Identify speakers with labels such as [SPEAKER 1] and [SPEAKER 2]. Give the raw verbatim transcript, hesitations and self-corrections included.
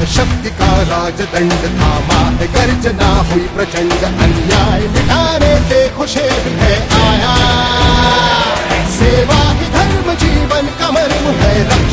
[SPEAKER 1] शक्ति का राजदंड थामा है, गर्जना हुई प्रचंड, अन्याय मिटाने देखो शेर है आया। सेवा ही धर्म जीवन का मर्म है,